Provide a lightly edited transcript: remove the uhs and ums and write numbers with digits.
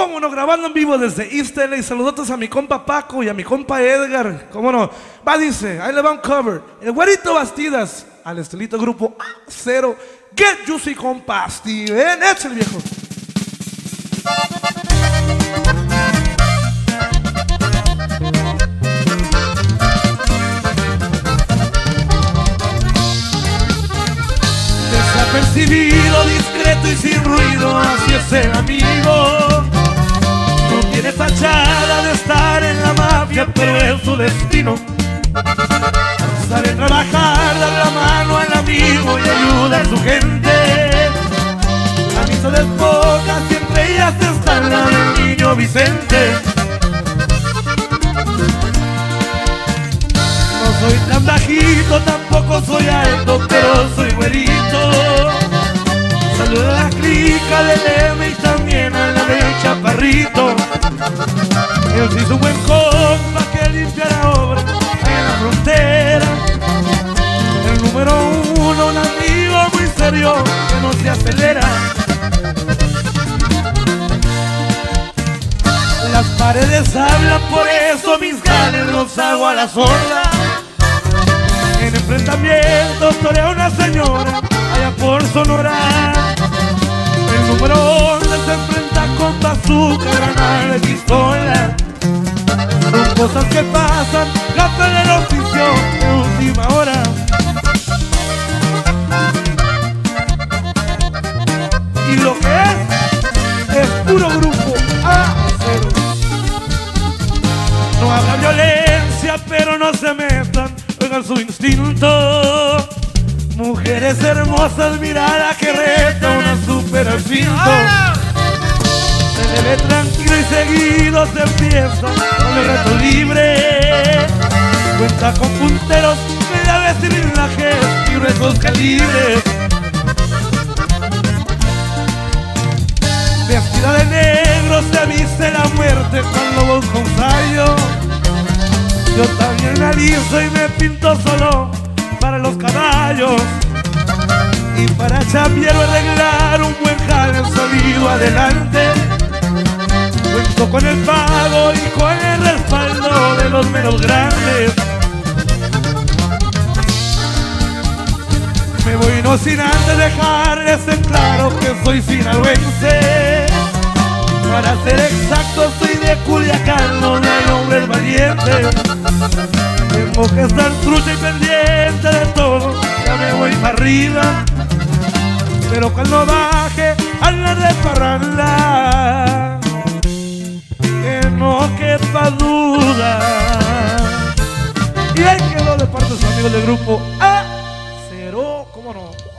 Cómo no, grabando en vivo desde East LA. Saludotes a mi compa Paco y a mi compa Edgar. Cómo no. Va, dice, ahí le va un cover. El Güerito Bastidas, al estilito grupo A0. Get Juicy compa Steven. Échale, viejo. Desapercibido, discreto y sin ruido, así es el amigo. No tiene fachada de estar en la mafia, pero es su destino. Sabe trabajar, dar la mano al amigo y ayuda a su gente. Camisa de poca, siempre ellas están, la del niño Vicente. No soy tan bajito, tampoco soy alto, pero soy güerito. Saluda a la clica del M y también a la del Chaparrito. Él sí es un buen compa que limpia la obra en la frontera. El número uno, un amigo muy serio que no se acelera. Las paredes hablan, por eso mis jales los hago a la sorda. En enfrentamientos torea una señora allá por Sonora. El número 11 se enfrenta con bazooka, granada de pistola. Son cosas que pasan, gato en el oficio de última hora. Y lo que es puro grupo A0. No habrá violencia, pero no se metan, oigan su instinto. Mujeres hermosas, mirada que reta una super pinto. Se le ve tranquilo y seguido se empieza con el reto libre. Cuenta con punteros, media civilajes y gruesos calibres. Vestida de negro se viste la muerte cuando busco un fallo. Yo también la aliso y me pinto solo para los caballos. Y para chambear o arreglar un buen jale salido adelante. Cuento con el pago y con el respaldo de los menos grandes. Me voy no sin antes dejarles en claro que soy sinaloense. Para ser exacto soy de Culiacán, donde hay hombres valientes. Tengo que estar trucha y pendiente de todo, ya me voy para arriba. Pero cuando baje a la de parranda, que no quepa duda. Y ahí quedó de parte de sus amigos del grupo A0, ¿cómo no?